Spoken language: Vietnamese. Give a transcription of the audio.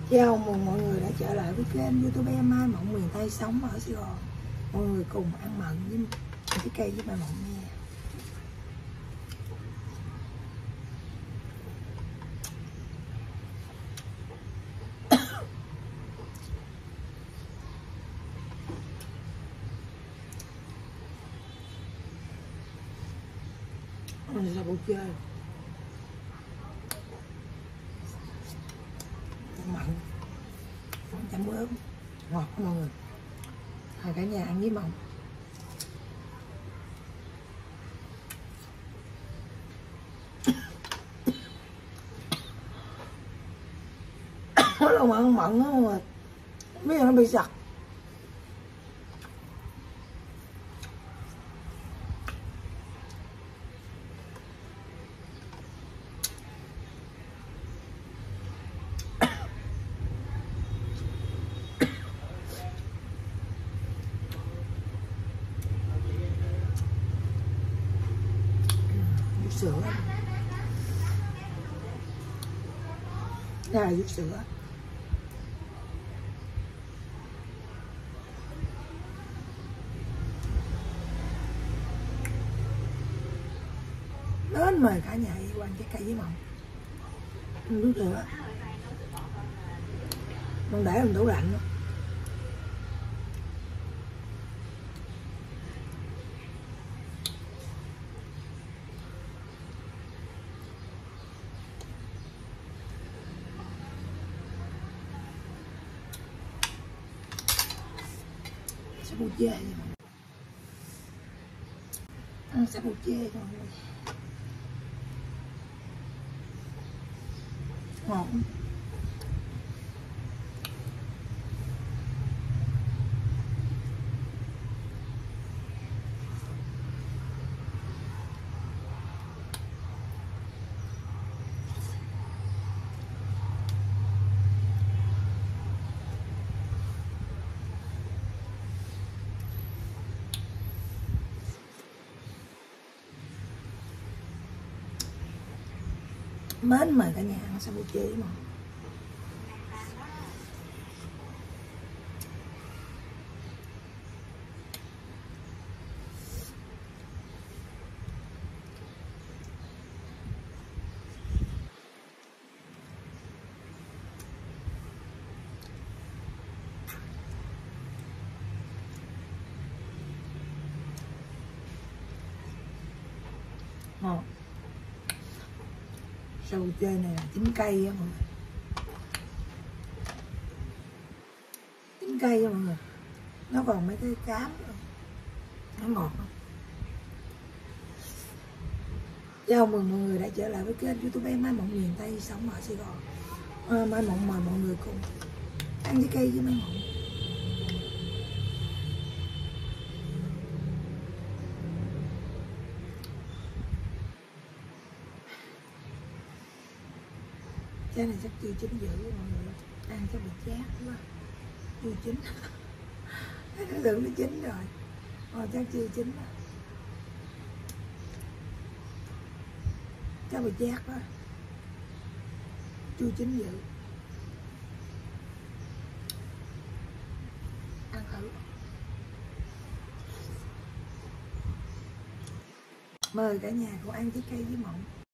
Chào mừng mọi người đã trở lại với kênh YouTube Mai Mộng miền Tây sống ở Sài Gòn. Mọi người cùng ăn mận với cái cây với Mai Mộng nha. Mình sẽ buổi chơi mận chấm ớt ngọt của mọi người. Hai cả nhà ăn với mộng. Nó là mận mận đó mà biết nó bị sặc. Vút sữa đây là vút sữa. Đến mời cả nhà đi qua trái cây với mộng. Vút sữa mình để trong tủ lạnh đó. Sẽ bù chê ăn sẽ bù chê cho mọi người. Ngọt. Mến mời cả nhà ăn sabo chế mà. Ngon. Sầu chê này là chín cây á mọi người. Chín cây á mọi người. Nó còn mấy cái cám nữa. Nó ngọt không? Chào mừng mọi người đã trở lại với kênh YouTube Mai Mộng miền Tây sống ở Sài Gòn. Mai Mộng mời mọi người cùng ăn trái cây với Mai Mộng. Trái này chắc chưa chín dữ mọi người, ăn cho bị chát quá, chưa chín. Nó tưởng nó chín rồi, chắc chưa chín đó. Chắc bị chát quá, chưa chín dữ. Ăn thử. Mời cả nhà cùng ăn trái cây với Mộng.